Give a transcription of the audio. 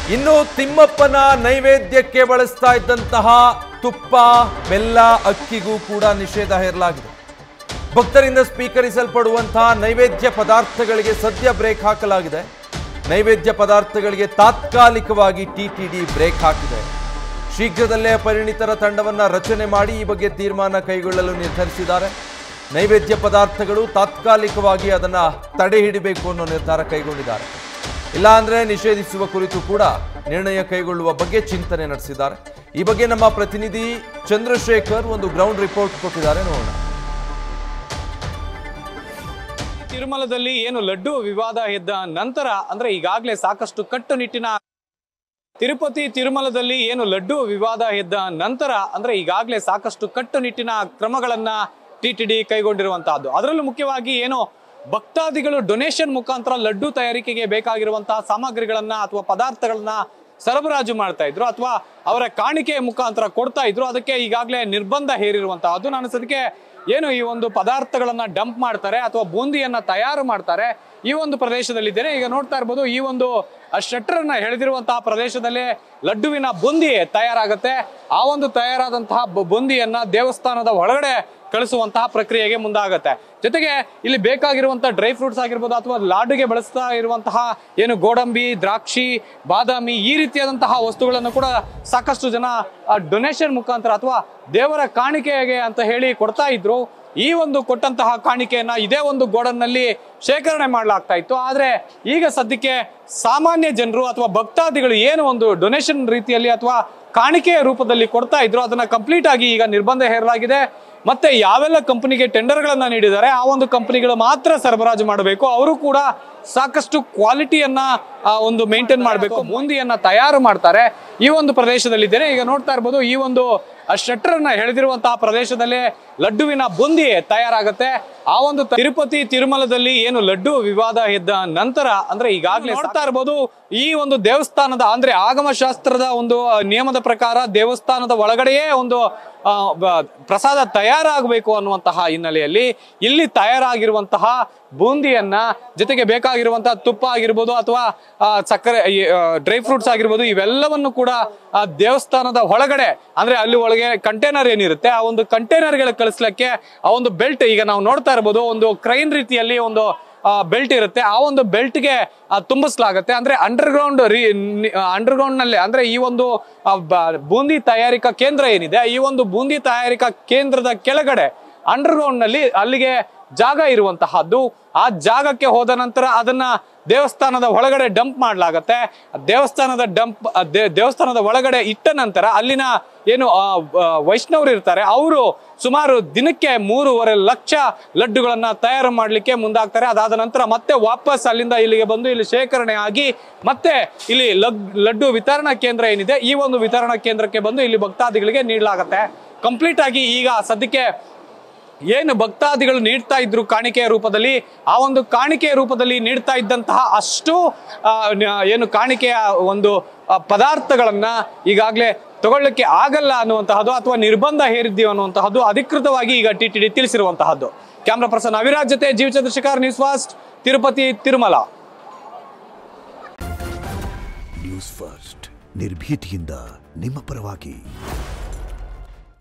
ಇನ್ನು ತಿಮ್ಮಪ್ಪನ ನೈವೇದ್ಯಕ್ಕೆ ಬಳಸ್ತಾ ಇದ್ದಂತಹ ತುಪ್ಪ, ಬೆಲ್ಲ, ಅಕ್ಕಿಗೂ ಕೂಡ ನಿಷೇಧ ಹೇರಲಾಗಿದೆ. ಭಕ್ತರಿಂದ ಸ್ವೀಕರಿಸಲ್ಪಡುವಂತಹ ನೈವೇದ್ಯ ಪದಾರ್ಥಗಳಿಗೆ ಸದ್ಯ ಬ್ರೇಕ್ ಹಾಕಲಾಗಿದೆ. ನೈವೇದ್ಯ ಪದಾರ್ಥಗಳಿಗೆ ತಾತ್ಕಾಲಿಕವಾಗಿ ಟಿಟಿಡಿ ಬ್ರೇಕ್ ಹಾಕಿದೆ. ಶೀಘ್ರದಲ್ಲೇ ಪರಿಣಿತರ ತಂಡವನ್ನು ರಚನೆ ಮಾಡಿ ಈ ಬಗ್ಗೆ ತೀರ್ಮಾನ ಕೈಗೊಳ್ಳಲು ನಿರ್ಧರಿಸಿದ್ದಾರೆ. ನೈವೇದ್ಯ ಪದಾರ್ಥಗಳು ತಾತ್ಕಾಲಿಕವಾಗಿ ಅದನ್ನು ತಡೆ ಹಿಡಿಬೇಕು ಅನ್ನೋ ನಿರ್ಧಾರ ಕೈಗೊಂಡಿದ್ದಾರೆ. ಇಲ್ಲಾಂದ್ರೆ ನಿಷೇಧಿಸುವ ಕುರಿತು ಕೂಡ ನಿರ್ಣಯ ಕೈಗೊಳ್ಳುವ ಬಗ್ಗೆ ಚಿಂತನೆ ನಡೆಸಿದ್ದಾರೆ. ಈ ಬಗ್ಗೆ ನಮ್ಮ ಪ್ರತಿನಿಧಿ ಚಂದ್ರಶೇಖರ್ ಒಂದು ಗ್ರೌಂಡ್ ರಿಪೋರ್ಟ್ ಕೊಟ್ಟಿದ್ದಾರೆ, ನೋಡೋಣ. ತಿರುಮಲದಲ್ಲಿ ಏನು ಲಡ್ಡು ವಿವಾದ ಎದ್ದ ನಂತರ ಅಂದ್ರೆ ಈಗಾಗಲೇ ಸಾಕಷ್ಟು ಕಟ್ಟುನಿಟ್ಟಿನ ತಿರುಮಲದಲ್ಲಿ ಏನು ಲಡ್ಡು ವಿವಾದ ಎದ್ದ ನಂತರ ಅಂದ್ರೆ ಈಗಾಗಲೇ ಸಾಕಷ್ಟು ಕಟ್ಟುನಿಟ್ಟಿನ ಕ್ರಮಗಳನ್ನ ಟಿಟಿಡಿ ಕೈಗೊಂಡಿರುವಂತಹದ್ದು. ಅದರಲ್ಲೂ ಮುಖ್ಯವಾಗಿ ಏನು ಭಕ್ತಾದಿಗಳು ಡೊನೇಷನ್ ಮುಖಾಂತರ ಲಡ್ಡು ತಯಾರಿಕೆಗೆ ಬೇಕಾಗಿರುವಂತಹ ಸಾಮಗ್ರಿಗಳನ್ನ ಅಥವಾ ಪದಾರ್ಥಗಳನ್ನ ಸರಬರಾಜು ಮಾಡ್ತಾ ಇದ್ರು ಅಥವಾ ಅವರ ಕಾಣಿಕೆ ಮುಖಾಂತರ ಕೊಡ್ತಾ ಇದ್ರು. ಅದಕ್ಕೆ ಈಗಾಗಲೇ ನಿರ್ಬಂಧ ಹೇರಿರುವಂತಹದ್ದು. ನಾನು ಸದ್ಯಕ್ಕೆ ಏನು ಈ ಒಂದು ಪದಾರ್ಥಗಳನ್ನ ಡಂಪ್ ಮಾಡ್ತಾರೆ ಅಥವಾ ಬೂಂದಿಯನ್ನ ತಯಾರು ಮಾಡ್ತಾರೆ ಈ ಒಂದು ಪ್ರದೇಶದಲ್ಲಿದ್ದೇನೆ. ಈಗ ನೋಡ್ತಾ ಇರ್ಬೋದು, ಈ ಒಂದು ಶಟರ್ ಅನ್ನ ಎಳೆದಿರುವಂತಹ ಪ್ರದೇಶದಲ್ಲಿ ಲಡ್ಡುವಿನ ಬೂಂದಿ ತಯಾರಾಗುತ್ತೆ. ಆ ಒಂದು ತಯಾರಾದಂತಹ ಬೂಂದಿಯನ್ನ ದೇವಸ್ಥಾನದ ಒಳಗಡೆ ಕಳಿಸುವಂತಹ ಪ್ರಕ್ರಿಯೆಗೆ ಮುಂದಾಗುತ್ತೆ. ಜೊತೆಗೆ ಇಲ್ಲಿ ಬೇಕಾಗಿರುವಂತಹ ಡ್ರೈ ಫ್ರೂಟ್ಸ್ ಆಗಿರ್ಬೋದು ಅಥವಾ ಲಾಡುಗೆ ಬಳಸ್ತಾ ಇರುವಂತಹ ಏನು ಗೋಡಂಬಿ, ದ್ರಾಕ್ಷಿ, ಬಾದಾಮಿ ಈ ರೀತಿಯಾದಂತಹ ವಸ್ತುಗಳನ್ನು ಕೂಡ ಸಾಕಷ್ಟು ಜನ ಡೊನೇಷನ್ ಮುಖಾಂತರ ಅಥವಾ ದೇವರ ಕಾಣಿಕೆಗೆ ಅಂತ ಹೇಳಿ ಕೊಡ್ತಾ ಇದ್ರು. ಈ ಒಂದು ಕೊಟ್ಟಂತಹ ಕಾಣಿಕೆಯನ್ನ ಇದೇ ಒಂದು ಗೋಡನ್ನಲ್ಲಿ ಶೇಖರಣೆ ಮಾಡಲಾಗ್ತಾ ಇತ್ತು. ಆದ್ರೆ ಈಗ ಸದ್ಯಕ್ಕೆ ಸಾಮಾನ್ಯ ಜನರು ಅಥವಾ ಭಕ್ತಾದಿಗಳು ಏನು ಒಂದು ಡೊನೇಷನ್ ರೀತಿಯಲ್ಲಿ ಅಥವಾ ಕಾಣಿಕೆಯ ರೂಪದಲ್ಲಿ ಕೊಡ್ತಾ ಇದ್ರು ಅದನ್ನ ಕಂಪ್ಲೀಟ್ ಆಗಿ ಈಗ ನಿರ್ಬಂಧ ಹೇರಲಾಗಿದೆ. ಮತ್ತೆ ಯಾವೆಲ್ಲ ಕಂಪನಿಗೆ ಟೆಂಡರ್ಗಳನ್ನ ನೀಡಿದ್ದಾರೆ ಆ ಒಂದು ಕಂಪನಿಗಳು ಮಾತ್ರ ಸರಬರಾಜು ಮಾಡಬೇಕು. ಅವರು ಕೂಡ ಸಾಕಷ್ಟು ಕ್ವಾಲಿಟಿಯನ್ನ ಒಂದು ಮೇಂಟೈನ್ ಮಾಡಬೇಕು. ಬೂಂದಿಯನ್ನ ತಯಾರು ಮಾಡ್ತಾರೆ ಈ ಒಂದು ಪ್ರದೇಶದಲ್ಲಿದ್ದೇನೆ. ಈಗ ನೋಡ್ತಾ ಇರ್ಬೋದು, ಈ ಒಂದು ಶಟರ್ ಅನ್ನ ಎಳೆದಿರುವಂತಹ ಪ್ರದೇಶದಲ್ಲಿ ಲಡ್ಡುವಿನ ಬೂಂದಿ ತಯಾರಾಗುತ್ತೆ. ಆ ಒಂದು ತಿರುಮಲದಲ್ಲಿ ಏನು ಲಡ್ಡು ವಿವಾದ ಎದ್ದ ನಂತರ ಅಂದ್ರೆ ಈಗಾಗಲೇ ನೋಡ್ತಾ ಇರ್ಬೋದು, ಈ ಒಂದು ದೇವಸ್ಥಾನದ ಅಂದ್ರೆ ಆಗಮಶಾಸ್ತ್ರದ ಒಂದು ನಿಯಮದ ಪ್ರಕಾರ ದೇವಸ್ಥಾನದ ಒಳಗಡೆಯೇ ಒಂದು ಪ್ರಸಾದ ತಯಾರಾಗಬೇಕು ಅನ್ನುವಂತಹ ಹಿನ್ನೆಲೆಯಲ್ಲಿ ಇಲ್ಲಿ ತಯಾರಾಗಿರುವಂತಹ ಬೂಂದಿಯನ್ನ ಜೊತೆಗೆ ಬೇಕಾಗಿರುವಂತಹ ತುಪ್ಪ ಆಗಿರ್ಬೋದು ಅಥವಾ ಸಕ್ಕರೆ, ಡ್ರೈ ಫ್ರೂಟ್ಸ್ ಆಗಿರ್ಬೋದು ಇವೆಲ್ಲವನ್ನು ಕೂಡ ದೇವಸ್ಥಾನದ ಒಳಗಡೆ ಅಂದ್ರೆ ಅಲ್ಲಿ ಒಳಗೆ ಕಂಟೈನರ್ ಏನಿರುತ್ತೆ ಆ ಒಂದು ಕಂಟೈನರ್ಗಳ ಕಳಿಸ್ಲಿಕ್ಕೆ ಆ ಒಂದು ಬೆಲ್ಟ್ ಈಗ ನಾವು ನೋಡ್ತಾ ಇರ್ಬೋದು, ಒಂದು ಕ್ರೈನ್ ರೀತಿಯಲ್ಲಿ ಒಂದು ಬೆಲ್ಟ್ ಇರುತ್ತೆ. ಆ ಒಂದು ಬೆಲ್ಟ್ಗೆ ತುಂಬಿಸಲಾಗುತ್ತೆ. ಅಂದ್ರೆ ಅಂಡರ್ಗ್ರೌಂಡ್ ನಲ್ಲಿ ಅಂದ್ರೆ ಈ ಒಂದು ಬೂಂದಿ ತಯಾರಿಕಾ ಕೇಂದ್ರ ಏನಿದೆ ಈ ಒಂದು ಬೂಂದಿ ತಯಾರಿಕಾ ಕೇಂದ್ರದ ಕೆಳಗಡೆ ಅಂಡರ್ಗ್ರೌಂಡ್ ನಲ್ಲಿ ಅಲ್ಲಿಗೆ ಜಾಗ ಇರುವಂತಹದ್ದು. ಆ ಜಾಗಕ್ಕೆ ಹೋದ ನಂತರ ಅದನ್ನ ದೇವಸ್ಥಾನದ ಒಳಗಡೆ ಡಂಪ್ ಮಾಡಲಾಗತ್ತೆ. ದೇವಸ್ಥಾನದ ಒಳಗಡೆ ಇಟ್ಟ ನಂತರ ಅಲ್ಲಿನ ಏನು ವೈಷ್ಣವರು ಇರ್ತಾರೆ ಅವರು ಸುಮಾರು ದಿನಕ್ಕೆ 3.5 ಲಕ್ಷ ಲಡ್ಡುಗಳನ್ನ ತಯಾರು ಮಾಡ್ಲಿಕ್ಕೆ ಮುಂದಾಗ್ತಾರೆ. ಅದಾದ ನಂತರ ಮತ್ತೆ ವಾಪಸ್ ಅಲ್ಲಿಂದ ಇಲ್ಲಿಗೆ ಬಂದು ಇಲ್ಲಿ ಶೇಖರಣೆ ಆಗಿ ಮತ್ತೆ ಇಲ್ಲಿ ಲಡ್ಡು ವಿತರಣಾ ಕೇಂದ್ರ ಏನಿದೆ ಈ ಒಂದು ವಿತರಣಾ ಕೇಂದ್ರಕ್ಕೆ ಬಂದು ಇಲ್ಲಿ ಭಕ್ತಾದಿಗಳಿಗೆ ನೀಡಲಾಗತ್ತೆ. ಕಂಪ್ಲೀಟ್ ಆಗಿ ಈಗ ಸದ್ಯಕ್ಕೆ ಏನು ಭಕ್ತಾದಿಗಳು ನೀಡ್ತಾ ಇದ್ರು ಕಾಣಿಕೆಯ ರೂಪದಲ್ಲಿ ಆ ಒಂದು ಕಾಣಿಕೆಯ ರೂಪದಲ್ಲಿ ನೀಡ್ತಾ ಇದ್ದಂತಹ ಅಷ್ಟು ಏನು ಕಾಣಿಕೆಯ ಒಂದು ಪದಾರ್ಥಗಳನ್ನ ಈಗಾಗಲೇ ತಗೊಳ್ಳಿಕ್ಕೆ ಆಗಲ್ಲ ಅನ್ನುವಂತಹದ್ದು ಅಥವಾ ನಿರ್ಬಂಧ ಹೇರಿದ್ದೀವಿ ಅನ್ನುವಂತಹದ್ದು ಅಧಿಕೃತವಾಗಿ ಈಗ ಟಿಟಿಡಿ ತಿಳಿಸಿರುವಂತಹದ್ದು. ಕ್ಯಾಮ್ರಾ ಪರ್ಸನ್ ಅವಿರಾಜ್ ಜೊತೆ Jeev Chandrashekar, news first, Tirupati Tirumala. News first ನಿರ್ಭೀತಿಯಿಂದ ನಿಮ್ಮ ಪರವಾಗಿ.